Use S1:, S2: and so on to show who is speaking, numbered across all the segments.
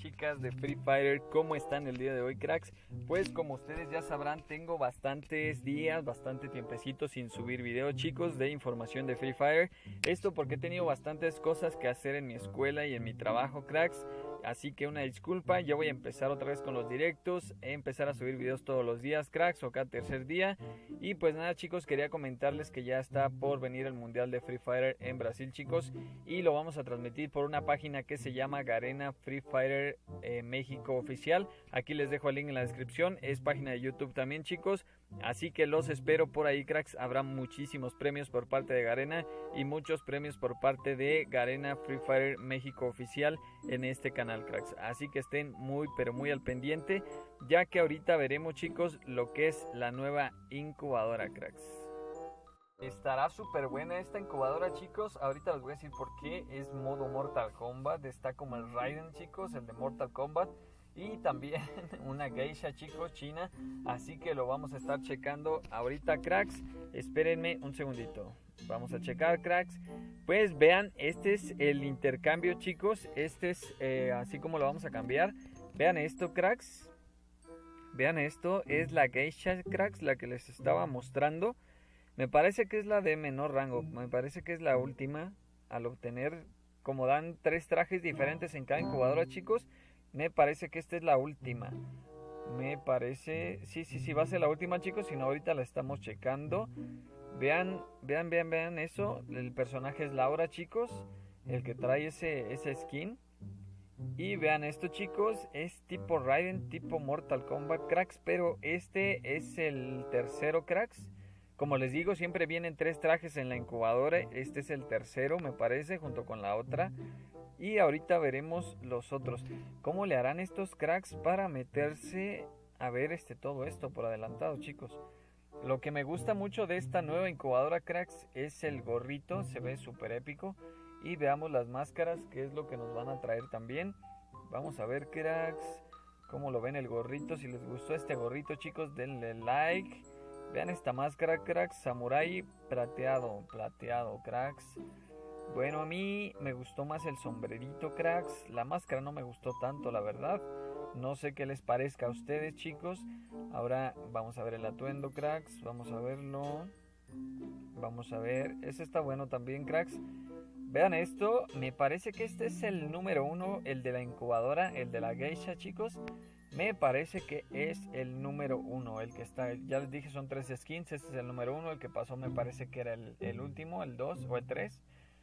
S1: chicas de Free Fire, ¿cómo están el día de hoy, cracks? Pues como ustedes ya sabrán, tengo bastantes días, bastante tiempecito sin subir video, chicos, de información de Free Fire. Esto porque he tenido bastantes cosas que hacer en mi escuela y en mi trabajo, cracks. Así que una disculpa, ya voy a empezar otra vez con los directos, empezar a subir videos todos los días, cracks, o cada tercer día. Y pues nada, chicos, quería comentarles que ya está por venir el Mundial de Free Fire en Brasil, chicos, y lo vamos a transmitir por una página que se llama Garena Free Fire México Oficial. Aquí les dejo el link en la descripción, es página de YouTube también, chicos, así que los espero por ahí, cracks. Habrá muchísimos premios por parte de Garena y muchos premios por parte de Garena Free Fire México Oficial en este canal, cracks, así que estén muy pero muy al pendiente, ya que ahorita veremos, chicos, lo que es la nueva incubadora, cracks. Estará súper buena esta incubadora, chicos. Ahorita les voy a decir por qué. Es modo Mortal Kombat, está como el Raiden, chicos, el de Mortal Kombat, y también una geisha, chicos, china, así que lo vamos a estar checando ahorita, cracks. Espérenme un segundito, vamos a checar, cracks. Pues vean, este es el intercambio, chicos, este es así como lo vamos a cambiar. Vean esto, cracks, vean esto, es la geisha, cracks, la que les estaba mostrando. Me parece que es la de menor rango, me parece que es la última al obtener, como dan 3 trajes diferentes en cada incubadora, chicos. Me parece que esta es la última. Me parece... Sí, va a ser la última, chicos. Si no, ahorita la estamos checando. Vean eso. El personaje es Laura, chicos. El que trae ese skin. Y vean esto, chicos. Es tipo Raiden, tipo Mortal Kombat, cracks. Pero este es el tercero, cracks. Como les digo, siempre vienen 3 trajes en la incubadora. Este es el tercero, me parece, junto con la otra. Y ahorita veremos los otros. ¿Cómo le harán estos cracks para meterse a ver todo esto por adelantado, chicos? Lo que me gusta mucho de esta nueva incubadora, cracks, es el gorrito. Se ve súper épico. Y veamos las máscaras, que es lo que nos van a traer también. Vamos a ver, cracks, cómo lo ven el gorrito. Si les gustó este gorrito, chicos, denle like. Vean esta máscara, cracks, samurai plateado, cracks. Bueno, a mí me gustó más el sombrerito, cracks. La máscara no me gustó tanto, la verdad. No sé qué les parezca a ustedes, chicos. Ahora vamos a ver el atuendo, cracks. Vamos a verlo. Vamos a ver. Este está bueno también, cracks. Vean esto. Me parece que este es el número 1, el de la incubadora, el de la geisha, chicos. Me parece que es el número 1, el que está, ya les dije, son 3 skins. Este es el número 1, el que pasó me parece que era el último, el 2 o el 3.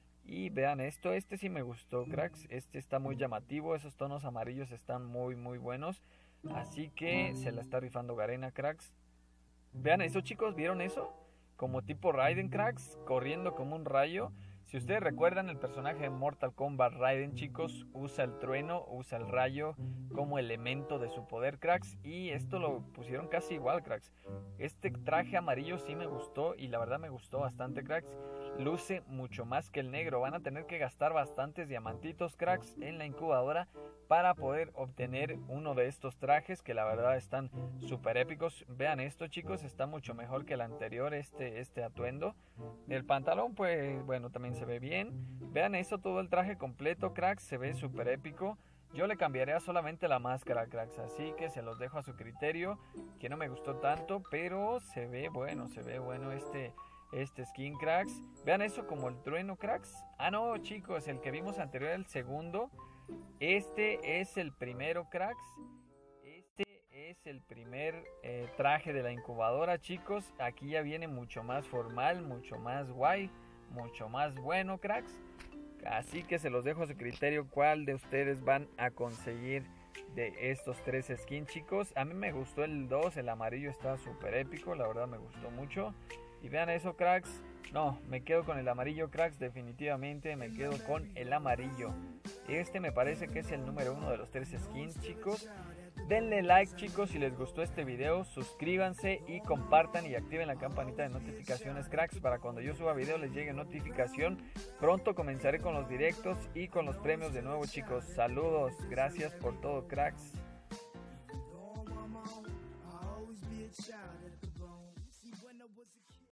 S1: Y vean esto, este sí me gustó, cracks. Este está muy llamativo, esos tonos amarillos están muy buenos. Así que se la está rifando Garena, cracks. Vean eso, chicos, ¿vieron eso? Como tipo Raiden, cracks, corriendo como un rayo. Si ustedes recuerdan, el personaje de Mortal Kombat Raiden, chicos, usa el trueno, usa el rayo como elemento de su poder, cracks. Y esto lo pusieron casi igual, cracks. Este traje amarillo sí me gustó y la verdad me gustó bastante, cracks. Luce mucho más que el negro. Van a tener que gastar bastantes diamantitos, cracks, en la incubadora para poder obtener uno de estos trajes que la verdad están súper épicos. Vean esto, chicos, está mucho mejor que el anterior, este atuendo. El pantalón, pues bueno, también se ve bien. Vean eso, todo el traje completo, cracks, se ve súper épico. Yo le cambiaría solamente la máscara, cracks, así que se los dejo a su criterio, que no me gustó tanto, pero se ve bueno este skin, cracks. Vean eso como el trueno, cracks. Ah, no, chicos, el que vimos anterior, el segundo. Este es el primero, cracks. Este es el primer traje de la incubadora, chicos. Aquí ya viene mucho más formal, mucho más guay, mucho más bueno, cracks. Así que se los dejo a su criterio cuál de ustedes van a conseguir de estos 3 skins, chicos. A mí me gustó el 2, el amarillo está súper épico, la verdad me gustó mucho. Y vean eso, cracks. No, me quedo con el amarillo, cracks, definitivamente me quedo con el amarillo. Este me parece que es el número 1 de los 3 skins, chicos. Denle like, chicos, si les gustó este video, suscríbanse y compartan y activen la campanita de notificaciones, cracks, para cuando yo suba video les llegue notificación. Pronto comenzaré con los directos y con los premios de nuevo, chicos. Saludos, gracias por todo, cracks.